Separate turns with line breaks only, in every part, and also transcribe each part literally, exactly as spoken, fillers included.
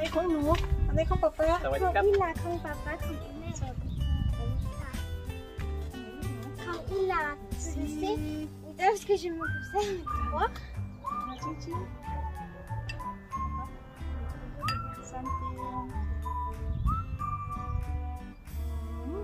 นไหนของหนูอันไหนของป๊าป๊า
สวัส
ข
ดี
อง
ครับ
อีลาของป๊าป๊าของอีแม่ของอีลา je sais parce que je me fais trois
Cici. Something. Hmm.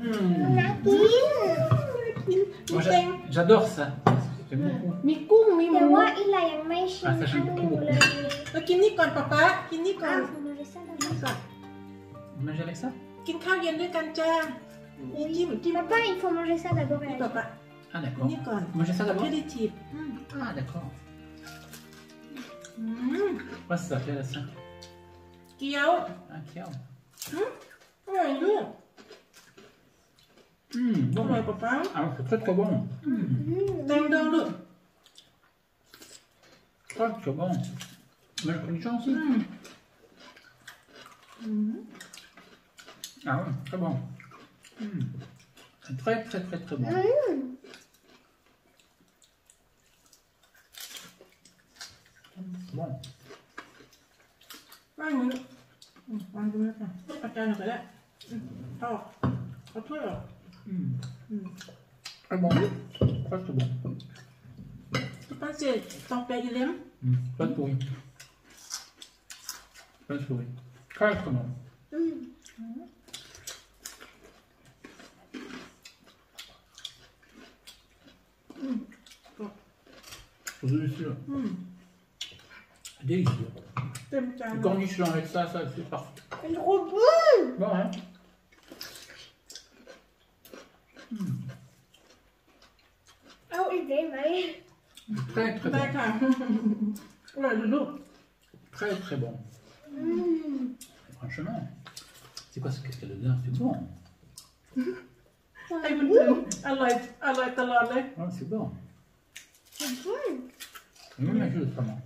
น่ากิน
มีเต็ง
J'adore ça. J'aime beaucoup.
มีกุ้งมีห
แต่
มู
ว่าอีลายังไม่ชิม
อ่ะแต่ฉั
ข
น
น
พู
ม
ด
เลย
เรากินนี่ก่อนป๊าป๊ากินนี่ก่อ
อ้าวน คุณรู้สึกอะไร
นี่ก่อน
Vous mangez avec ça?
กินข้าวเย็นด้วยกันจ้านี่จิ้มจิ้ม
Papa, il faut manger ça d'abord.
นี่ป๊าป๊า
Ah d'accord.
นี่ก่อน
Vous mangez ça
เพื่
d'abord?
อได้ทีบ
Ah d'accord.
อืม
Quoi ça s'appelle ça?
เกี๊ยว
Un kiao.
อร่อยลูก
Hum,
อ
bon.
ร่อยป๊าป๊า
Ah, c'est très très bon.
แตงดองลูก
Très très bon. Mais le cornichon aussi?
อืมอืม
Ah oui, très bon. Hum. Très très très très bon.
Mmh.
Bon.
ว่างไหมลูกอืมวางตรงนี้ค่ะเอาจารย์หน่อยก็ได้อืมเอาออกเอาถ้วยออก
Hum.
อืม
Très bon. Très très bon.
ป๊าป๊าเจ็ดต้องไปอีเล้ม
Hum. Pas de pourri. Pas de pourri. Très très bon.
Mmh.
C'est délicieux.
อืม
Délicieux.
เต็มจาน
Le cornichon avec ça, ça c'est parfait.
C'est trop bon.
Bon, hein? Hum.
เอาอีกได้ไหม
Très très
ได้
bon.
ค่ะ อร่อยเลยลูก
Très très bon.
อืม
Franchement. C'est quoi ce qu'est-ce qu'elle a dedans? C'est bon.
ให้มันถึงอร่อยอร่อยตลอดเลย
Ouais, c'est bon.
C'est bon.
Même la chose autrement.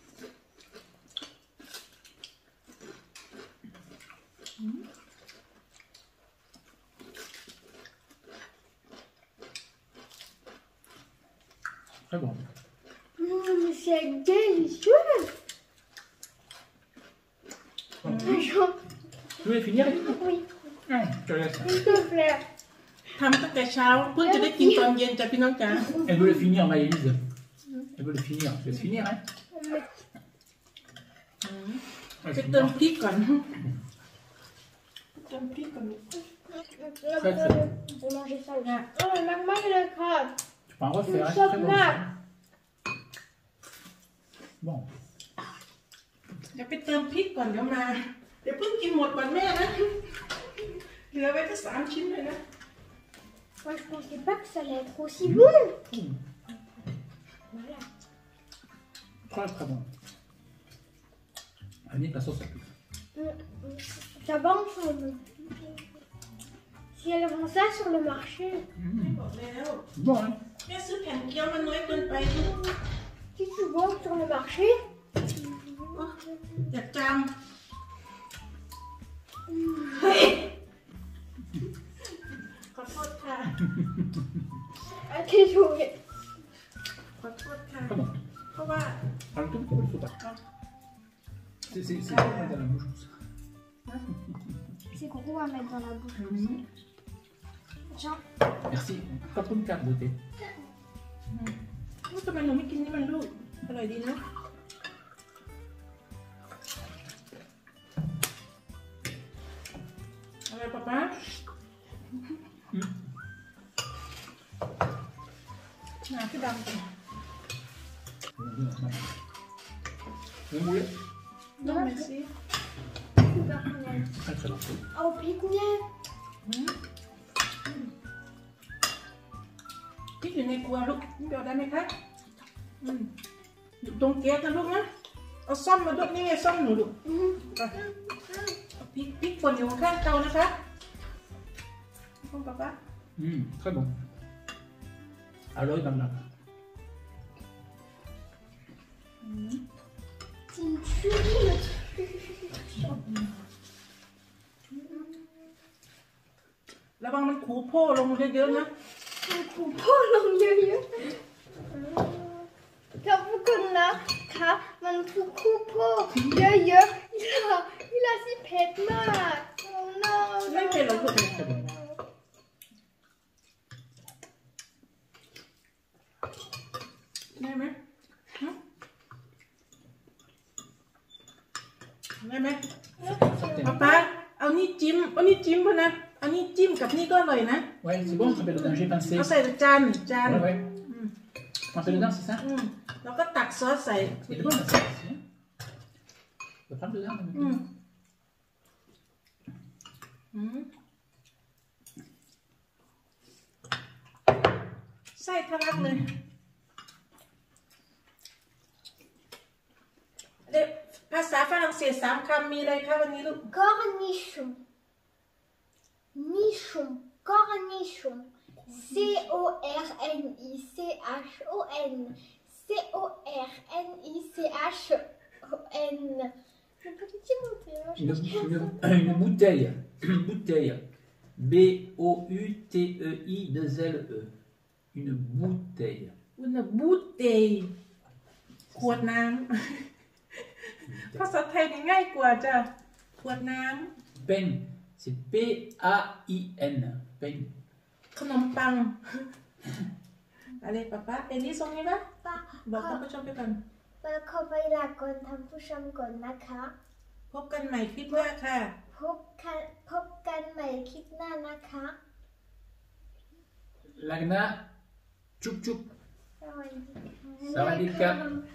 Très bon.
Mmh, c'est délicieux.
Bon.
Franchement,
Tu veux finir?
oui,
Ah, je te laisse.
s'il te plaît.
ทำตั้งแต่เช้าเพื่อจะได้กินตอนเย็นจ้ะพี่น้องจ๋า
Elle veut le finir, Maëlys. Elle veut le finir. Tu veux le finir, hein?
ไปเติมพริกก่อนเติมพริกก่อนลูก
Très, très bon.
On peut manger ça aussi. Oh, maman, il est grave.
Tu peux en refaire, hein?
Sauf
C'est très bon.
là.
Bon.
เดี๋ยวไปเติมพริกก่อนเดี๋ยวมา เดี๋ยวเพิ่งกินหมดก่อนแม่นะเหลือไว้แค่สามชิ้นเลยนะ
Moi, je pensais pas que ça allait être aussi bon.
Mmh.
Voilà.
Très très bon. Annick, la sauce, ça pue.
Mm, Ça va ensemble. Si elles vendent ça sur le marché,
Mmh.
บอกแล้ว
Bon, hein?
แม่ซื้อแผ่นเกี๊ยวมาน้อยเกินไปลูก
si tu vends sur le marché,
โอ๊ยอยากจำเฮ้ยขอโทษค่ะ
à tes jouets.
ขอโทษค่ะ
Très bon.
เพราะว่า
Un tout petit peu, il faut pas. C'est c'est- c'est pas mal dans la bouche, ça.
C'est gros à mettre dans la bouche aussi. Genre,
Merci. Pas trop de carte de thé.
ลูกทำไมหนูไม่กินนี่มันลูกอร่อยดีนะอะไรป๊าป๊าหนาพี่ดำจัง
Vous voulez?
น้องเมสซี่
super bon.
Très très bon.
Oh, picnier.
พริกอยู่ในครัวลูกนี่เดี๋ยวได้ไหมคะอืมอยู่ตรงแก๊สนะลูกนะเอาซ่อมมาด้วยนี่ไงซ่อมหนูลูก
Mhm.
เอาพริกพริกป่นอยู่ข้างเตานะคะคุณป๊าป๊า
Mmh, très bon. Alors, il va me la.
C'est une souris.
ระวังมันขูโพ่ลงเยอะๆนะ
Un coupeau l'engueule. T'as vu qu'on a qu'à un coupeau. Il a, il a si pète mal. Oh non.
ไม่เป็นหรอกลูก
Très bon.
ได้ไหมฮะได้ไหม
Certainement.
ป๊าป๊าเอานี่จิ้มเอานี่จิ้มพอนะออันนี้จิ้มกับนี่ก็อร่อยนะ
Ouais, c'est bon, tremper dedans. J'ai pensé.
เอาใส่จานจาน
Ouais, ouais. Tremper dedans, c'est ça?
อืมแล้วก็ตักซอสใส่
Il est bon, la sauce aussi. Hein? On va prendre dedans.
อืมอืมไส้ทะลักเลยเด็กภาษาฝรั่งเศสสามคำมีอะไรคะวันนี้ลูก
Cornichon. Nichon. Cornichon. C O R N I C H O N. C O R N I C H O N. Je peux te dire mon théâtre.
Une, une, une bouteille. Une bouteille. B O U T E I deux L E. Une bouteille.
อุณบูเตยขวดน้ำภาษาไทยนี่ง่ายกว่าจ้ะขวดน้
Pen. C'est P A I N. Pen.
ำขนมปังอะไรป๊าป๊าเอ็นนี่ทรงนี้นะบอกท่านผู้ชมไปก่อน
ป้าขอไปลาก่อนท่านผู้ชมก่อนนะคะ
พบกันใหม่คลิปหน้าค่ะ
พบกันพบกันใหม่คลิปหน้านะคะ
Lagna. Tchouk tchouk.
สวัสดีค่ะ
สวัสดีครับ